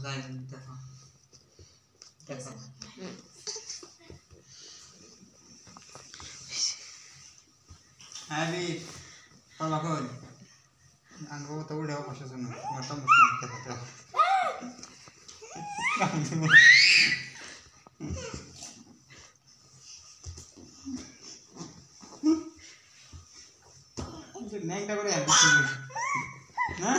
जाए देखो देखो अभी kalau kau anggo tahu dah apa sih sana mata musnah kita tahu naik tak boleh habis nah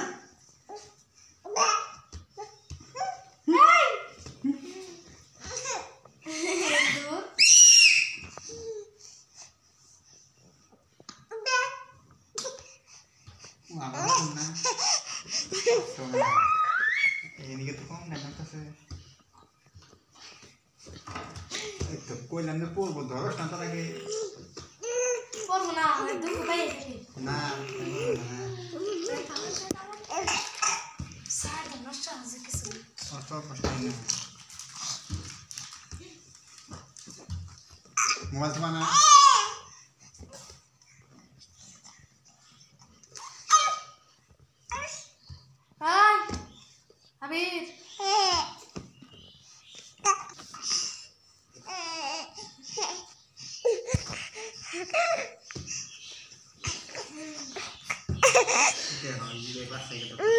ini gitu kok nggak nangkas itu kue lalu pur bodoh nanti lagi pur mana itu kue nah saya dah nasi aja kesini apa pasti mau mana hai Habib dia orang ini bebas saya kata